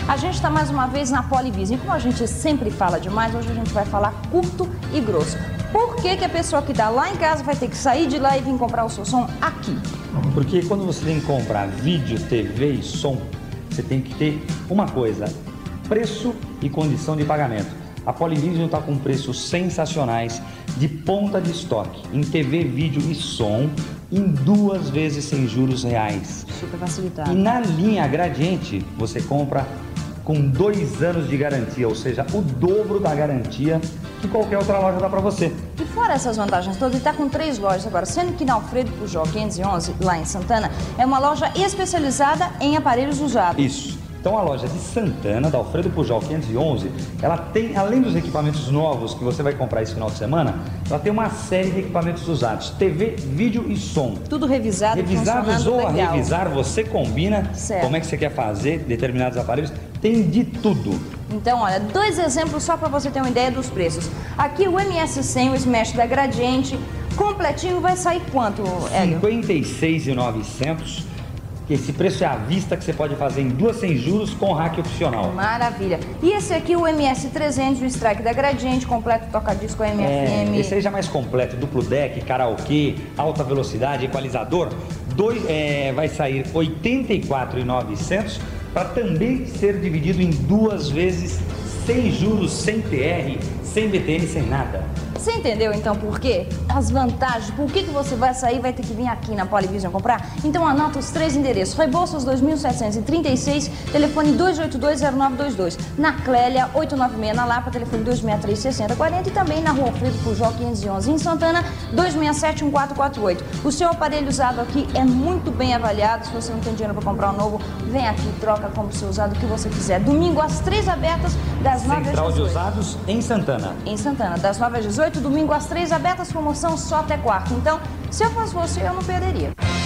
A gente está mais uma vez na Polivision. Como a gente sempre fala demais, hoje a gente vai falar curto e grosso. Por que a pessoa que está lá em casa vai ter que sair de lá e vir comprar o seu som aqui? Porque quando você tem que comprar vídeo, TV e som, você tem que ter uma coisa: preço e condição de pagamento. A Polivision está com preços sensacionais, de ponta de estoque, em TV, vídeo e som, em 2 vezes sem juros reais. Super facilitado. E na linha Gradiente, você compra com 2 anos de garantia, ou seja, o dobro da garantia que qualquer outra loja dá para você. E fora essas vantagens todas, ele está com 3 lojas agora, sendo que na Alfredo Pujol 511, lá em Santana, é uma loja especializada em aparelhos usados. Isso. Então a loja de Santana, da Alfredo Pujol 511, ela tem, além dos equipamentos novos que você vai comprar esse final de semana, ela tem uma série de equipamentos usados, TV, vídeo e som. Tudo revisado, Revisados ou a legal. revisar, você combina como é que você quer fazer determinados aparelhos, tem de tudo. Então, olha, 2 exemplos só para você ter uma ideia dos preços. Aqui o MS100, o Smash da Gradiente, completinho vai sair quanto, Hélio? R$ 56.900. Esse preço é à vista, que você pode fazer em 2 sem juros com rack opcional. Maravilha. E esse aqui, o MS300, o Strike da Gradiente, completo toca-disco AM/FM. Esse aí já é mais completo, duplo deck, karaokê, alta velocidade, equalizador. Vai sair R$ 84.900 para também ser dividido em 2 vezes sem juros, sem TR, sem BTN, sem nada. Você entendeu então por quê? As vantagens, por que você vai sair e vai ter que vir aqui na Polivision comprar? Então anota os 3 endereços: Rebouças 2736, telefone 2820922, na Clélia 896 na Lapa, telefone 2636040 e também na Rua Alfredo Pujol 511 em Santana, 2671448. O seu aparelho usado aqui é muito bem avaliado. Se você não tem dinheiro para comprar um novo, vem aqui, troca como seu usado o que você quiser. Domingo às 3 abertas, das 9 às 18. Central de usados em Santana. Em Santana, das 9 às 18, domingo às 3 abertas, promoção só até quarta. Então, se eu fosse você, eu não perderia.